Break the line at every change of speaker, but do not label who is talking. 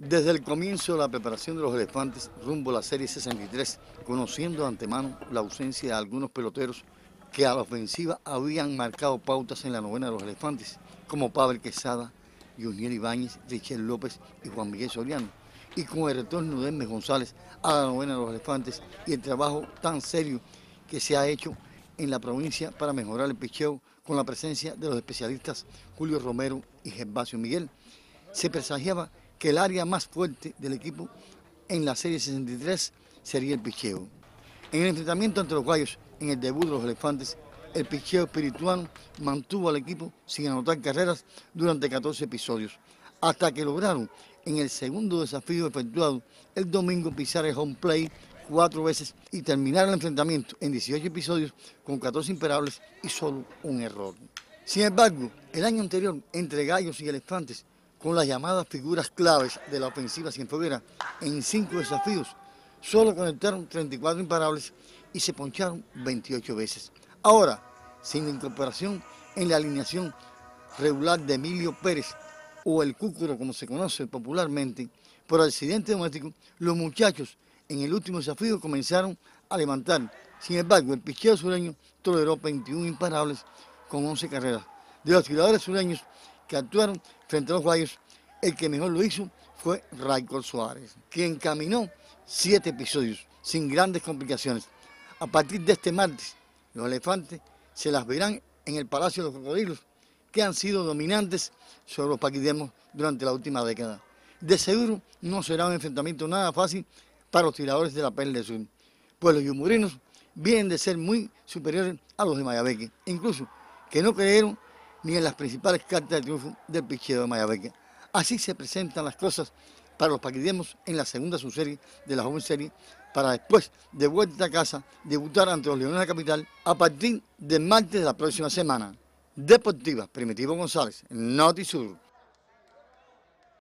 Desde el comienzo de la preparación de los elefantes rumbo a la Serie 63, conociendo de antemano la ausencia de algunos peloteros que a la ofensiva habían marcado pautas en la novena de los elefantes, como Pavel Quesada, Juniel Ibáñez, Richel López y Juan Miguel Soriano, y con el retorno de Hermes González a la novena de los elefantes y el trabajo tan serio que se ha hecho en la provincia para mejorar el picheo con la presencia de los especialistas Julio Romero y Gervasio Miguel, se presagiaba que el área más fuerte del equipo en la Serie 63 sería el picheo. En el enfrentamiento ante los Gallos, en el debut de los elefantes, el picheo espirituano mantuvo al equipo sin anotar carreras durante 14 episodios, hasta que lograron en el segundo desafío efectuado el domingo pisar el home plate 4 veces y terminar el enfrentamiento en 18 episodios con 14 imparables y solo un error. Sin embargo, el año anterior, entre Gallos y elefantes, con las llamadas figuras claves de la ofensiva cienfueguera, en 5 desafíos, solo conectaron 34 imparables y se poncharon 28 veces. Ahora, sin la incorporación en la alineación regular de Emilio Pérez, o el Cúcuro como se conoce popularmente, por accidente doméstico, los muchachos en el último desafío comenzaron a levantar. Sin embargo, el picheo sureño toleró 21 imparables con 11 carreras. De los tiradores sureños que actuaron frente a los Gallos, el que mejor lo hizo fue Raicol Suárez, quien caminó 7 episodios sin grandes complicaciones. A partir de este martes, los elefantes se las verán en el Palacio de los Cocodrilos, que han sido dominantes sobre los paquidemos durante la última década. De seguro no será un enfrentamiento nada fácil para los tiradores de la Perla del Sur, pues los yumurinos vienen de ser muy superiores a los de Mayabeque, incluso que no creyeron ni en las principales cartas de triunfo del picheo de Mayabeque. Así se presentan las cosas para los paquidemos en la segunda subserie de la joven serie, para después, de vuelta a casa, debutar ante los Leones de la Capital a partir del martes de la próxima semana. Deportiva, Primitivo González, Notisur.